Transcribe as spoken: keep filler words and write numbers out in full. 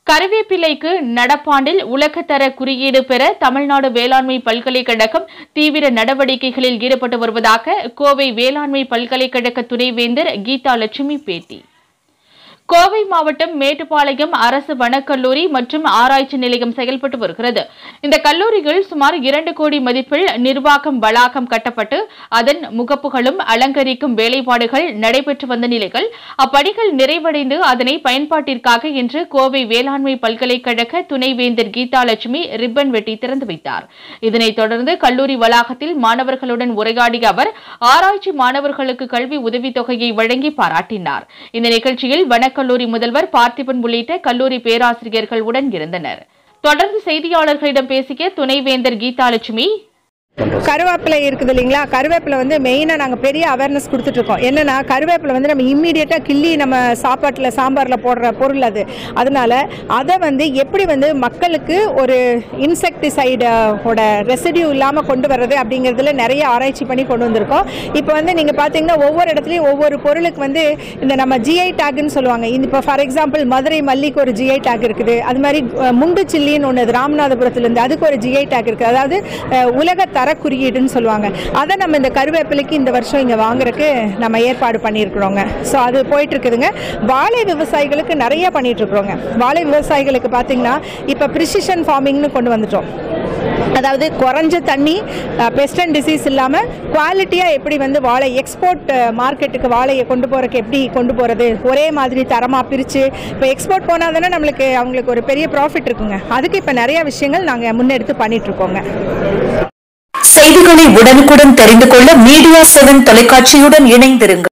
கருவேப்பிலைக்கு நடப்பாண்டில் உலகத்தர குறியீடு பெற தமிழ்நாடு வேளாண்மை பல்கலைக்கழகம் தீவிர நடவடிக்கைகளில் ஈடுபட்டு வருவதாக கோவை வேளாண்மை பல்கலைக்கழக துணைவேந்தர் கீதா லட்சுமி பேட்டி. கோவை மாவட்டம் மேட்டுப்பாளையம் அரசு வனக்கல்லூரி மற்றும் ஆராய்ச்சி நிலையம் செயல்பட்டு வருகிறது. இந்த கல்லூரியில் சுமார் இரண்டு கோடி மதிப்பில் நிர்வாகம் வளாகம் கட்டப்பட்டு அதன் முகப்புகளும் அலங்கரிக்கும் வேலைப்பாடுகள் நடைபெற்று வந்த நிலையில் அப்பணிகள் நிறைவடைந்து அதனை பயன்பாட்டிற்காக இன்று கோவை வேளாண்மை பல்கலைக்கழக துணைவேந்தர் கீதா லட்சுமி ரிப்பன் வெட்டி திறந்து வைத்தார். இதனைத் தொடர்ந்து கல்லூரி வளாகத்தில் மாணவர்களுடன் உரையாடிய அவர் ஆராய்ச்சி மாணவர்களுக்கு கல்வி உதவித்தொகையை வழங்கி பாராட்டினார். இந்த நிகழ்ச்சியில் வன கல்லூரி முதல்வர் பார்த்திபன் உள்ளிட்ட கல்லூரி பேராசிரியர்கள் உடன் இருந்தனர். தொடர்ந்து செய்தியாளர்களிடம் பேசிய துணைவேந்தர் கீதா லட்சுமி, கருவேப்பிலை இருக்குது இல்லைங்களா, கருவேப்பிலை வந்து மெயினாக நாங்கள் பெரிய அவேர்னஸ் கொடுத்துட்ருக்கோம். என்னென்னா கருவேப்பிலை வந்து நம்ம இம்மீடியட்டாக கிள்ளி நம்ம சாப்பாட்டில் சாம்பாரில் போடுற பொருள் அது. அதனால் அதை வந்து எப்படி வந்து மக்களுக்கு ஒரு இன்செக்டிசைடோட ரெசிடியூ இல்லாமல் கொண்டு வர்றது அப்படிங்கிறதுல நிறைய ஆராய்ச்சி பண்ணி கொண்டு வந்திருக்கோம். இப்போ வந்து நீங்கள் பார்த்தீங்கன்னா ஒவ்வொரு இடத்துலையும் ஒவ்வொரு பொருளுக்கு வந்து இந்த நம்ம ஜிஐ டேக்குன்னு சொல்லுவாங்க. இப்போ ஃபார் எக்ஸாம்பிள் மதுரை மல்லிக்கு ஒரு ஜிஐ டேக் இருக்குது. அது மாதிரி முண்டு சில்லின்னு ஒன்று ராமநாதபுரத்துலேருந்து அதுக்கு ஒரு ஜிஐ டேக் இருக்குது. அதாவது உலக தர குறியீடுன்னு சொல்லுவாங்க. அதை நம்ம இந்த கருவேப்பிலைக்கு இந்த வருஷம் இங்கே வாங்குறதுக்கு நம்ம ஏற்பாடு பண்ணியிருக்கிறோங்க. ஸோ அது போயிட்டு இருக்குதுங்க. வாழை விவசாயிகளுக்கு நிறைய பண்ணிட்டு இருக்கிறோங்க. வாழை விவசாயிகளுக்கு பார்த்தீங்கன்னா இப்போ ப்ரிசிஷன் ஃபார்மிங்னு கொண்டு வந்துட்டோம். அதாவது குறைஞ்ச தண்ணி, பெஸ்ட் அண்ட் டிசீஸ் இல்லாமல் குவாலிட்டியாக எப்படி வந்து வாழை எக்ஸ்போர்ட் மார்க்கெட்டுக்கு வாழையை கொண்டு போகிறதுக்கு எப்படி கொண்டு போகிறது, ஒரே மாதிரி தரமாக பிரித்து இப்போ எக்ஸ்போர்ட் போனால் தானே நம்மளுக்கு அவங்களுக்கு ஒரு பெரிய ப்ராஃபிட் இருக்குங்க. அதுக்கு இப்போ நிறைய விஷயங்கள் நாங்கள் முன்னெடுத்து பண்ணிகிட்ருக்கோங்க. செய்திகளை உடனுக்குடன் தெரிந்து கொள்ள மீடியா செவன் தொலைக்காட்சியுடன் இணைந்திருங்கள்.